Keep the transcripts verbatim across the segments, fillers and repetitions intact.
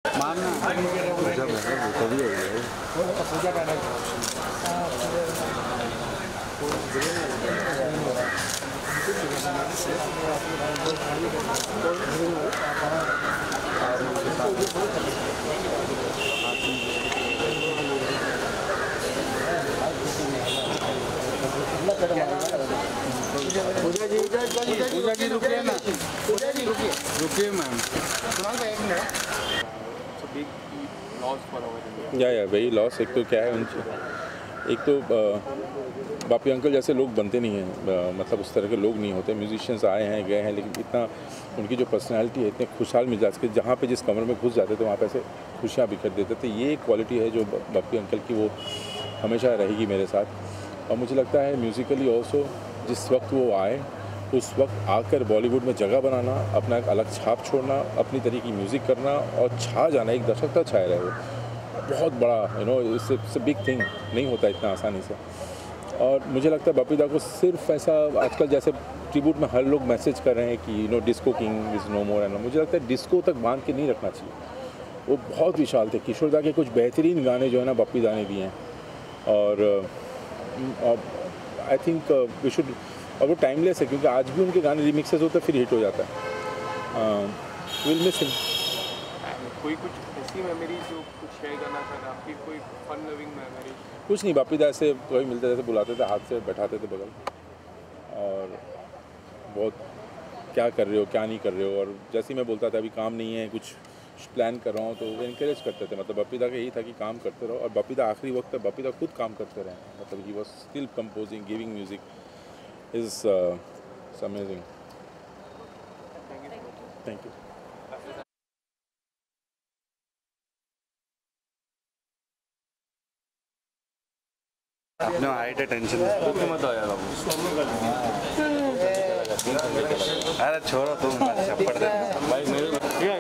मानना पूजा में कभी हो गया पूजा का पूजा जी पूजा जी रुकिए ना पूजा जी रुकिए रुकिए मैम या या वही लॉस। एक तो क्या है उनसे, एक तो बापी अंकल जैसे लोग बनते नहीं हैं, मतलब उस तरह के लोग नहीं होते। म्यूजिशियंस आए हैं गए हैं, लेकिन इतना उनकी जो पर्सनालिटी है, इतने खुशहाल मिजाज के, जहाँ पे जिस कमरे में घुस जाते थे वहाँ पे ऐसे खुशियाँ बिखेर देते थे। ये एक क्वालिटी है जो बापी अंकल की, वो हमेशा रहेगी मेरे साथ। और मुझे लगता है म्यूज़िकली ऑल्सो जिस वक्त वो आए, उस वक्त आकर बॉलीवुड में जगह बनाना, अपना एक अलग छाप छोड़ना, अपनी तरीके की म्यूज़िक करना और छा जाना, एक दशक तक छाए रहे वो, बहुत बड़ा you know it's a big thing, नहीं होता इतना आसानी से। और मुझे लगता है बापी दा को सिर्फ ऐसा आजकल जैसे ट्रिब्यूट में हर लोग मैसेज कर रहे हैं कि you know disco king is no more and, मुझे लगता है डिस्को तक बांध के नहीं रखना चाहिए। वो बहुत विशाल थे। किशोर दा के कुछ बेहतरीन गाने जो है ना बापी दा ने दिए हैं, और आई थिंक वी शुड, और वो टाइमलेस है क्योंकि आज भी उनके गाने रिमिक्सेस होते फिर हिट हो जाता है। Will miss him. कोई कुछ ऐसी मेमोरी जो कुछ शेयर करना चाहता आपकी, कोई फन लविंग मेमोरी? कुछ नहीं, बापी दा ऐसे कभी मिलते थे, बुलाते थे, हाथ से बैठाते थे बगल, और बहुत क्या कर रहे हो क्या नहीं कर रहे हो, और जैसे ही मैं बोलता था अभी काम नहीं है कुछ प्लान कर रहा हूँ, तो वो इनकरेज करते थे। मतलब बापी दा का यही था कि काम करते रहो, और बापी दा आखिरी वक्त तक बापी दा खुद काम करते रहे। मतलब ही was still composing, giving music, is amazing. Thank you. अपने हाइट है टेंशन मत आ जाएगा। अरे छोड़ो तुम छप्पड़ दे भाई मेरे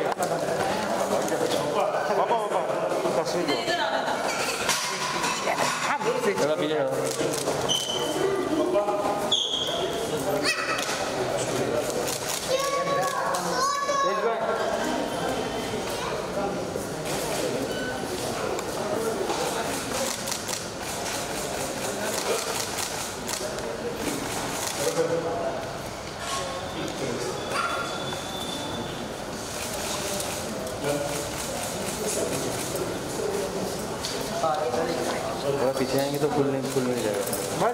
पीछे आएंगे तो फुल नहीं फुल मिल जाएगा।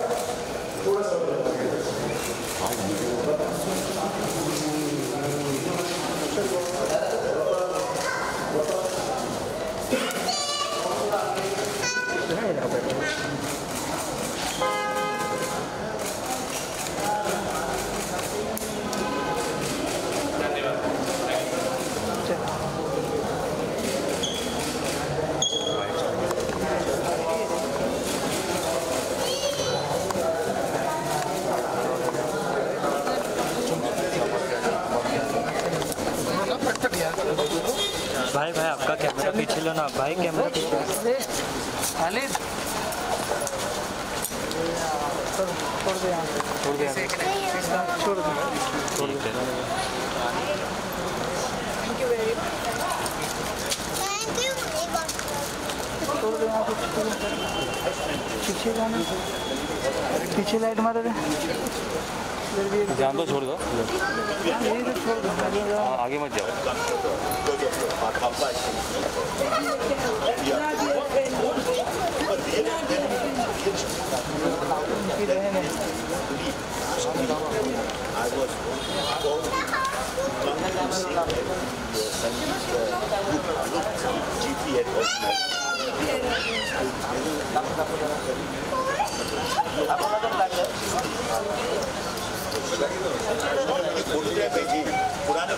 भाई भाई आपका कैमरा पीछे लो ना भाई, कैमरा पीछे। खालिद छोड़ दे यहाँ छोड़ दे छोड़ दे छोड़ दे। Thank you very much. Thank you. छोड़ दे यहाँ पीछे जाना, पीछे लाइट मार रहे जान दो, छोड़ दो, यही तो छोड़ दो, आगे मत जाओ। पुराने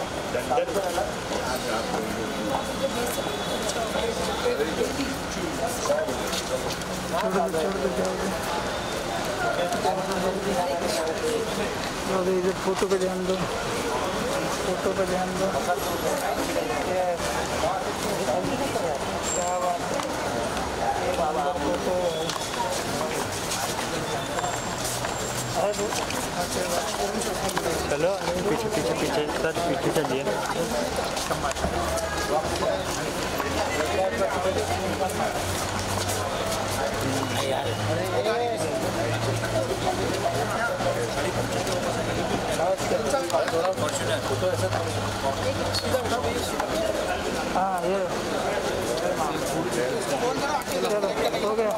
इधर फोटो पे ध्यान दो, फोटो पे ध्यान दो। क्या बात है, फोटो चलो पीछे पीछे पीछे सर पीछे चलिए। हाँ ये चलो हो गया।